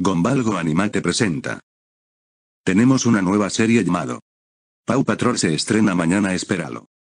Gombalgo Animate presenta. Tenemos una nueva serie llamado Paw Patrol, se estrena mañana, espéralo.